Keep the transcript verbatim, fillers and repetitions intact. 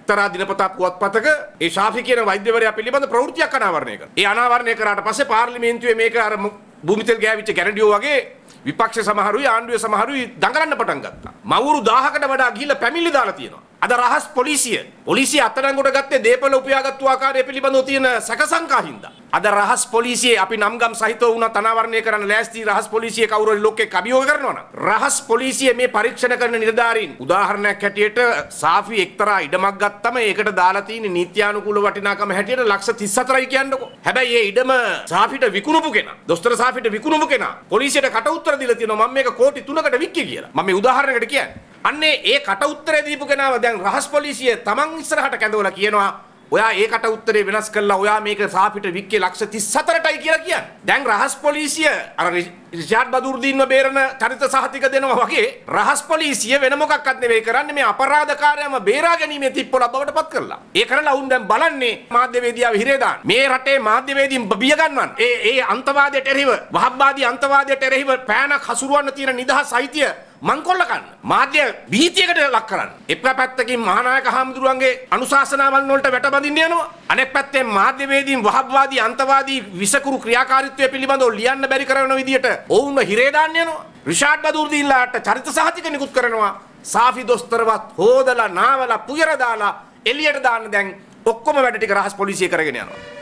තරා දිනපතා පුවත්පතක ඒ ශාෆි කියන වෛද්‍යවරයා පිළිබඳ ප්‍රවෘත්තියක් අනාවරණය කරා. ඒ අනාවරණය කරාට පස්සේ පාර්ලිමේන්තුවේ මේක අර භූමිතෙල් ගෑවිච්ච ගැරඩියෝ වගේ විපක්ෂ සමහරුයි ආණ්ඩුවේ සමහරුයි දඟලන්න පටන් ගත්තා. මවුරු දහයකට වඩා ගිහිල්ලා පැමිණිලි දාලා තියෙනවා. අද රහස් පොලිසිය පොලිසිය අත්අඩංගුවට ගත්තේ දේපල උපයාගත්තු ආකාරය පිළිබඳව තියෙන සැකසංකා හින්දා. අද රහස් පොලිසියේ අපි නම්ගම් සහිතව වුණත් අනාවරණය කරන්න ලෑස්ති රහස් පොලිසිය කවුරු හරි ලෝකෙක අභියෝග කරනවා නම් රහස් පොලිසිය මේ පරීක්ෂණ කරන නිලධාරීන් උදාහරණයක් හැටියට සාෆි එක්තරා ඉඩමක් ගත්තම ඒකට දාලා තියෙන නීත්‍යානුකූල වටිනාකම හැටියට ලක්ෂ තිස් හතරයි කියන්නකො. හැබැයි මේ ඉඩම සාෆිට විකුණුපු කෙනා දොස්තර සාෆිට විකුණුපු කෙනා පොලිසියට කට උත්තර දීලා තියෙනවා මම මේක කෝටි තුනකට වික්කේ කියලා. මම මේ උදාහරණයකට කියන්නේ. අන්නේ ඒ කට උත්තරේ දීපු කෙනාව දැන් රහස් පොලිසිය තමන් ඉස්සරහට කැඳවලා කියනවා ඔයා ඒකට උත්තරේ වෙනස් කළා ඔයා මේක සාපිට වික්කේ ලක්ෂ තිස් හතරටයි කියලා කියන්නේ. දැන් රහස් පොලිසිය අර රිෂාඩ් බදුර්දීන්ව බේරන චරිත සහතික දෙනවා වගේ රහස් පොලිසිය වෙන මොකක්වත් නෙවෙයි කරන්නේ මේ අපරාධකාරයම බේරා ගැනීමේ තිප්පොළ බවට පත් කරලා. ඒ කරලා උන් දැන් බලන්නේ මාධ්‍යවේදියාව හිරේ දාන්න. මේ රටේ මාධ්‍යවේදීන් බිය ගන්නවන්. ඒ ඒ අන්තවාදයට එරෙහිව වහබ්බාදී අන්තවාදයට එරෙහිව පෑනක් හසුරුවන්න තියෙන නිදහස් අයිතිය මංකොල්ල කන්න. මාධ්‍ය භීතියකට ලක් කරන්න. එක පැත්තකින් මහානායක හාමුදුරුවන්ගේ අනුශාසනාවන් වලට වැටබඳින්න යනවා. අනෙක් පැත්තෙන් මාධ්‍යවේදීන් වහබ්වාදී අන්තවාදී විසකුරු ක්‍රියාකාරීත්වය පිළිබඳව ලියන්න බැරි කරන විදියට ඔවුන්ව හිරේ දාන්න යනවා. රිෂාඩ් බදුර්දීන්ලාට චරිත සහතික නිකුත් කරනවා. සාෆි දොස්තරවත් හොදලා නාවලා පුයර දාලා එළියට දාන්න දැන් ඔක්කොම වැඩ ටික රහස් පොලිසිය කරගෙන යනවා.